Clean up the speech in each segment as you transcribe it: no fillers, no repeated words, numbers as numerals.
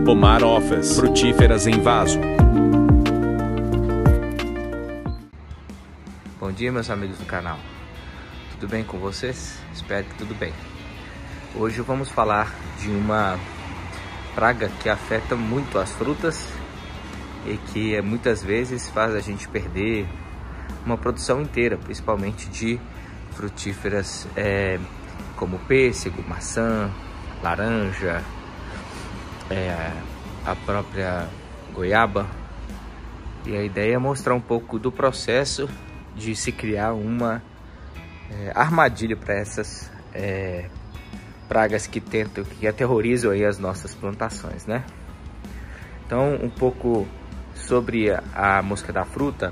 Pomar Office, frutíferas em vaso. Bom dia, meus amigos do canal. Tudo bem com vocês? Espero que tudo bem. Hoje vamos falar de uma praga que afeta muito as frutas e que muitas vezes faz a gente perder uma produção inteira, principalmente de frutíferas como pêssego, maçã, laranja, a própria goiaba. E a ideia é mostrar um pouco do processo de se criar uma armadilha para essas pragas que aterrorizam aí as nossas plantações, né? Então, um pouco sobre a mosca da fruta.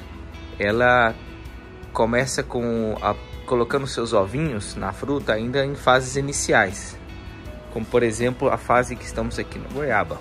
Ela começa colocando seus ovinhos na fruta ainda em fases iniciais, como por exemplo a fase que estamos aqui na goiaba.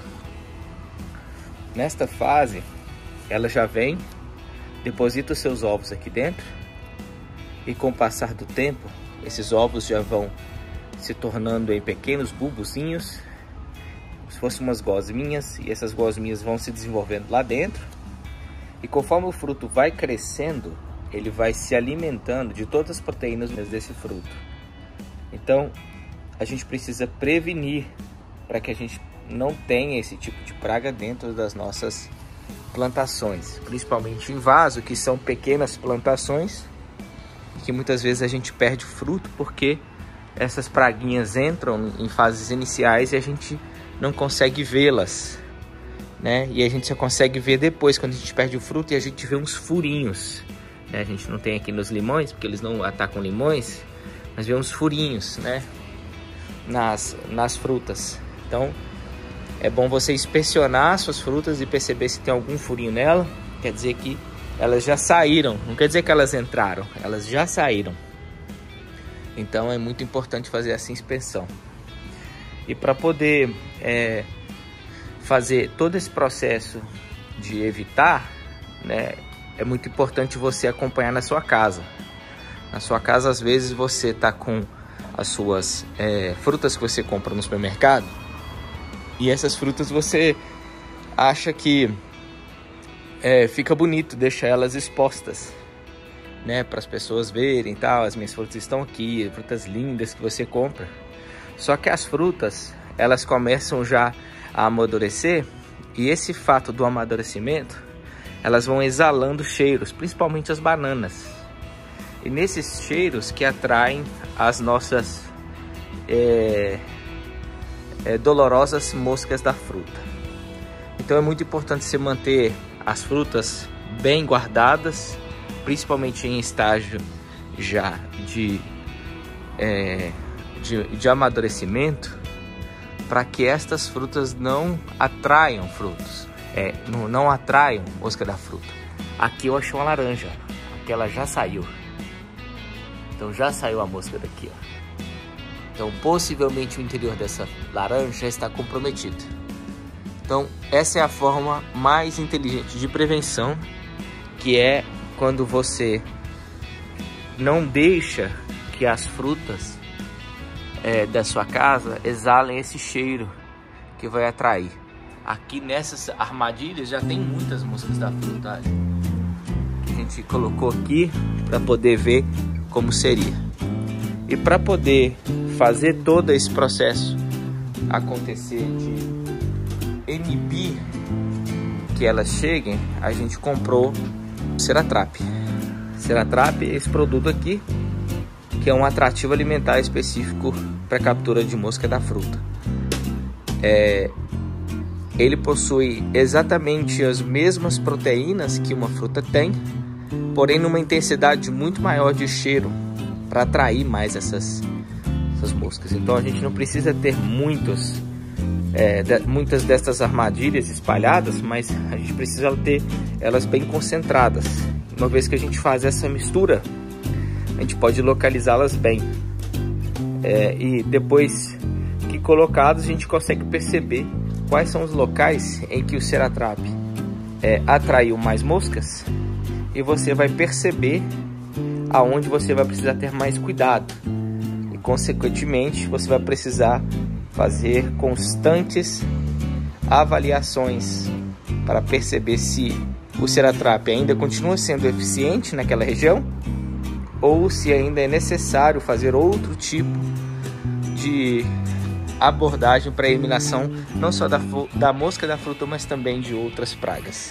Nesta fase, ela já vem, deposita os seus ovos aqui dentro, e com o passar do tempo, esses ovos já vão se tornando em pequenos bulbozinhos, como se fossem umas gosminhas, e essas gosminhas vão se desenvolvendo lá dentro, e conforme o fruto vai crescendo, ele vai se alimentando de todas as proteínas desse fruto. Então, a gente precisa prevenir para que a gente não tenha esse tipo de praga dentro das nossas plantações, principalmente em vaso, que são pequenas plantações, que muitas vezes a gente perde o fruto porque essas praguinhas entram em fases iniciais e a gente não consegue vê-las, né? E a gente só consegue ver depois, quando a gente perde o fruto e a gente vê uns furinhos, né? A gente não tem aqui nos limões, porque eles não atacam limões, mas vê uns furinhos, né? Nas frutas. Então é bom você inspecionar suas frutas e perceber se tem algum furinho nela. Quer dizer que elas já saíram, não quer dizer que elas entraram, elas já saíram. Então é muito importante fazer essa inspeção. E para poder fazer todo esse processo de evitar, né, é muito importante você acompanhar na sua casa. Na sua casa, às vezes, você está com as suas frutas que você compra no supermercado, e essas frutas você acha que fica bonito, deixa elas expostas, né, para as pessoas verem, tal. As minhas frutas estão aqui, frutas lindas que você compra. Só que as frutas, elas começam já a amadurecer, e esse fato do amadurecimento, elas vão exalando cheiros, principalmente as bananas. E nesses cheiros que atraem as nossas dolorosas moscas da fruta. Então é muito importante você manter as frutas bem guardadas, principalmente em estágio já de amadurecimento, para que estas frutas não atraiam frutos, não atraiam mosca da fruta. Aqui eu achei uma laranja, aqui ela já saiu. Então já saiu a mosca daqui, ó. Então possivelmente o interior dessa laranja já está comprometido. Então essa é a forma mais inteligente de prevenção, que é quando você não deixa que as frutas da sua casa exalem esse cheiro que vai atrair. Aqui nessas armadilhas já tem muitas moscas da fruta, que a gente colocou aqui para poder ver como seria. E para poder fazer todo esse processo acontecer, de inibir que elas cheguem, a gente comprou Ceratrap. Ceratrap é esse produto aqui, que é um atrativo alimentar específico para captura de mosca da fruta. Ele possui exatamente as mesmas proteínas que uma fruta tem, porém numa intensidade muito maior de cheiro, para atrair mais essas moscas. Então a gente não precisa ter muitas destas armadilhas espalhadas, mas a gente precisa ter elas bem concentradas. Uma vez que a gente faz essa mistura, a gente pode localizá-las bem. E depois que colocadas, a gente consegue perceber quais são os locais em que o Ceratrap atraiu mais moscas, e você vai perceber aonde você vai precisar ter mais cuidado, e consequentemente você vai precisar fazer constantes avaliações para perceber se o Ceratrap ainda continua sendo eficiente naquela região ou se ainda é necessário fazer outro tipo de abordagem para a eliminação não só da mosca da fruta, mas também de outras pragas.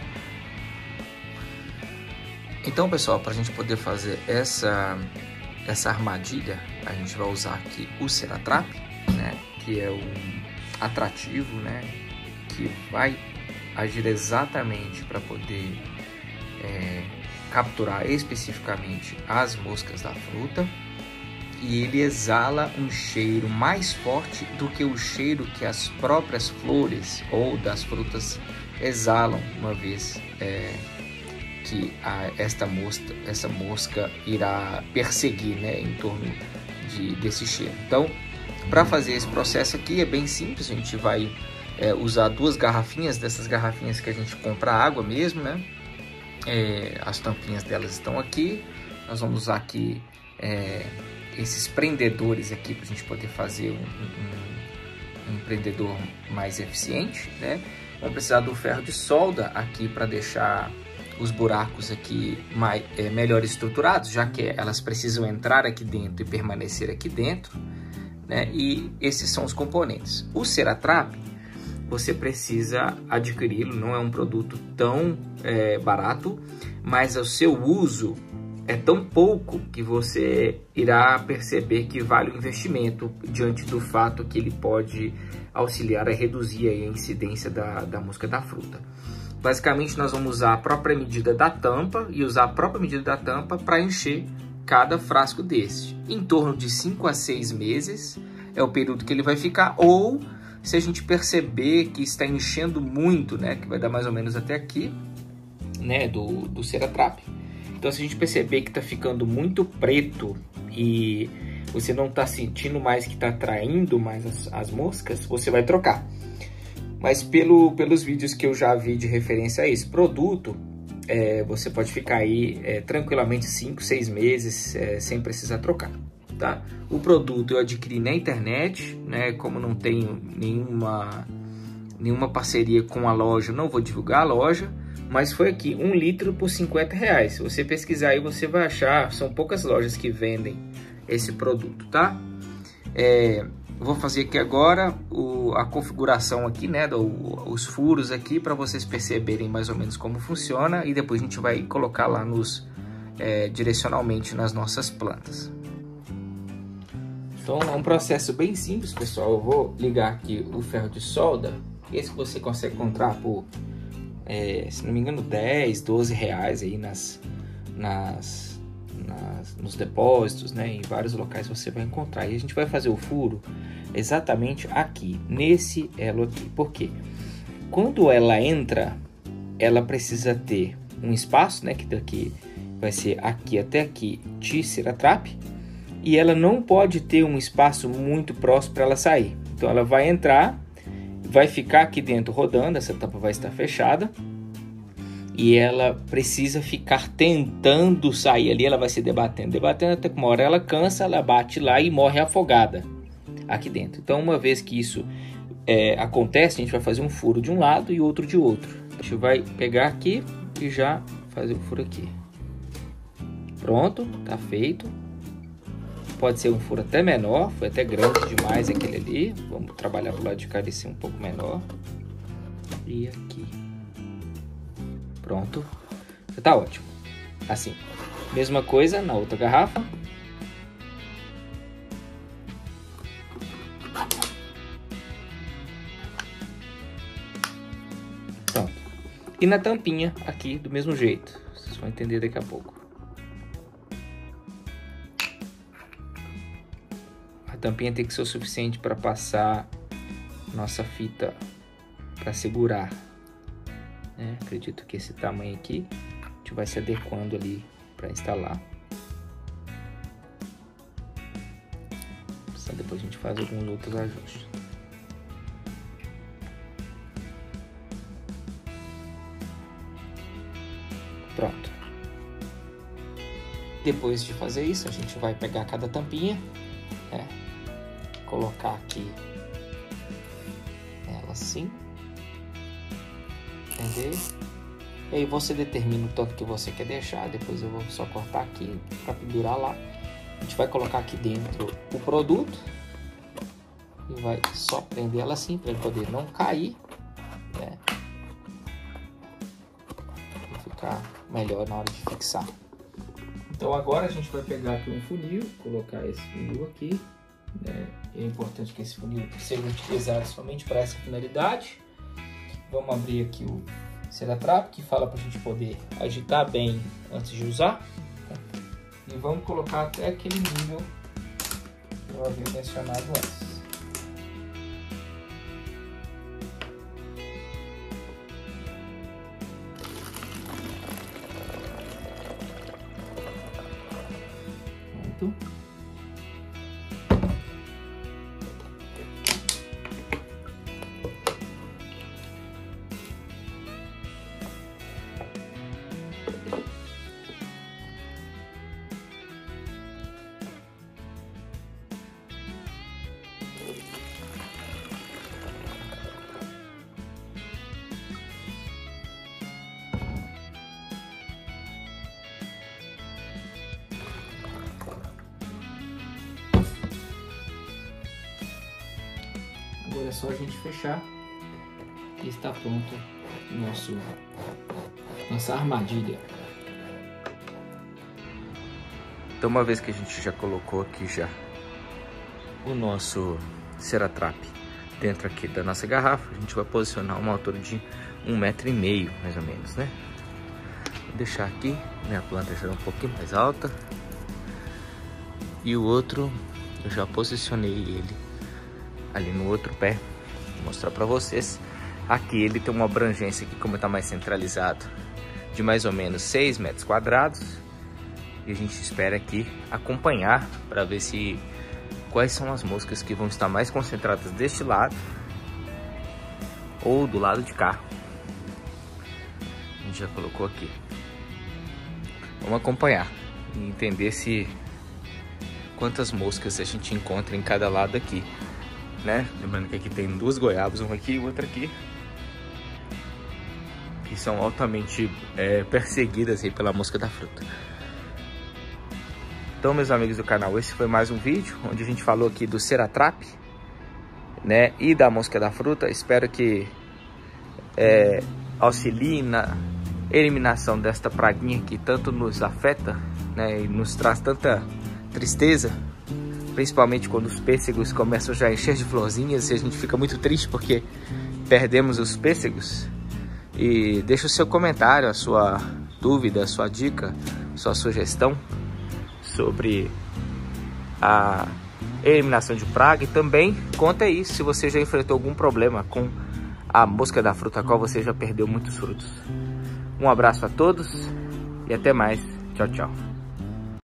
Então, pessoal, para a gente poder fazer essa armadilha, a gente vai usar aqui o Ceratrap, né, que é um atrativo, né, que vai agir exatamente para poder capturar especificamente as moscas da fruta, e ele exala um cheiro mais forte do que o cheiro que as próprias flores ou das frutas exalam, uma vez que essa mosca irá perseguir, né, em torno desse cheiro. Então, para fazer esse processo aqui é bem simples. A gente vai usar 2 garrafinhas, dessas garrafinhas que a gente compra água mesmo, né? As tampinhas delas estão aqui. Nós vamos usar aqui esses prendedores aqui para a gente poder fazer um prendedor mais eficiente, né? Vamos precisar do ferro de solda aqui para deixar os buracos aqui melhor estruturados, já que elas precisam entrar aqui dentro e permanecer aqui dentro, né? E esses são os componentes. O Ceratrap, você precisa adquiri-lo, não é um produto tão barato, mas o seu uso é tão pouco que você irá perceber que vale o investimento diante do fato que ele pode auxiliar a reduzir a incidência da mosca da fruta. Basicamente, nós vamos usar a própria medida da tampa e usar a própria medida da tampa para encher cada frasco desse. Em torno de 5 a 6 meses é o período que ele vai ficar, ou se a gente perceber que está enchendo muito, né, que vai dar mais ou menos até aqui, né, do Ceratrap. Então, se a gente perceber que está ficando muito preto e você não está sentindo mais que está atraindo mais as moscas, você vai trocar. Mas pelos vídeos que eu já vi de referência a esse produto, você pode ficar aí tranquilamente 5, 6 meses sem precisar trocar, tá? O produto eu adquiri na internet, né? Como não tenho nenhuma parceria com a loja, não vou divulgar a loja, mas foi aqui 1 litro por R$50. Se você pesquisar aí, você vai achar, são poucas lojas que vendem esse produto, tá? Vou fazer aqui agora a configuração aqui, né, os furos aqui, para vocês perceberem mais ou menos como funciona, e depois a gente vai colocar lá direcionalmente nas nossas plantas. Então é um processo bem simples, pessoal. Eu vou ligar aqui o ferro de solda, esse que você consegue encontrar por, se não me engano, 10, 12 reais aí nos depósitos, né? Em vários locais você vai encontrar. E a gente vai fazer o furo exatamente aqui, nesse elo aqui. Por quê? Quando ela entra, ela precisa ter um espaço, né? Que daqui vai ser aqui até aqui de Ceratrap, e ela não pode ter um espaço muito próximo para ela sair. Então ela vai entrar, vai ficar aqui dentro rodando, essa tampa vai estar fechada, e ela precisa ficar tentando sair ali. Ela vai se debatendo até que uma hora ela cansa, ela bate lá e morre afogada aqui dentro. Então, uma vez que isso acontece, a gente vai fazer um furo de um lado e outro de outro. A gente vai pegar aqui e já fazer o furo aqui. Pronto, tá feito. Pode ser um furo até menor, foi até grande demais aquele ali. Vamos trabalhar pro lado de cá, esse um pouco menor. E aqui. Pronto, já tá ótimo. Assim, mesma coisa na outra garrafa. Pronto. E na tampinha aqui do mesmo jeito. Vocês vão entender daqui a pouco. A tampinha tem que ser o suficiente para passar nossa fita para segurar. Acredito que esse tamanho aqui a gente vai se adequando ali para instalar. Só depois a gente faz alguns outros ajustes. Pronto. Depois de fazer isso, a gente vai pegar cada tampinha, colocar aqui ela assim. prender. E aí você determina o tanto que você quer deixar. Depois eu vou só cortar aqui para pendurar lá. A gente vai colocar aqui dentro o produto e vai só prender ela assim para ele poder não cair, né? E ficar melhor na hora de fixar. Então agora a gente vai pegar aqui um funil, colocar esse funil aqui, né? É importante que esse funil seja utilizado somente para essa finalidade. Vamos abrir aqui o Ceratrap, que fala para a gente poder agitar bem antes de usar. E vamos colocar até aquele nível que eu havia mencionado antes. Pronto. Agora é só a gente fechar e está pronto nossa armadilha. Então, uma vez que a gente já colocou aqui o nosso Ceratrap dentro aqui da nossa garrafa, a gente vai posicionar uma altura de 1,5 metro mais ou menos, né? Vou deixar aqui, minha planta já é um pouquinho mais alta, e o outro eu já posicionei ele ali no outro pé. Vou mostrar para vocês. Aqui ele tem uma abrangência aqui, como está mais centralizado, de mais ou menos 6 metros quadrados. E a gente espera aqui acompanhar para ver quais são as moscas que vão estar mais concentradas deste lado ou do lado de cá. A gente já colocou aqui. Vamos acompanhar e entender quantas moscas a gente encontra em cada lado aqui, né? Lembrando que aqui tem 2 goiabas, uma aqui e outra aqui, que são altamente perseguidas aí pela mosca da fruta. Então, meus amigos do canal, esse foi mais um vídeo onde a gente falou aqui do Ceratrap, né, e da mosca da fruta. Espero que auxilie na eliminação desta praguinha que tanto nos afeta, né, e nos traz tanta tristeza, principalmente quando os pêssegos começam já a encher de florzinhas e a gente fica muito triste porque perdemos os pêssegos. E deixa o seu comentário, a sua dúvida, a sua dica, sua sugestão sobre a eliminação de praga, e também conta aí se você já enfrentou algum problema com a mosca da fruta, a qual você já perdeu muitos frutos. Um abraço a todos e até mais. Tchau, tchau.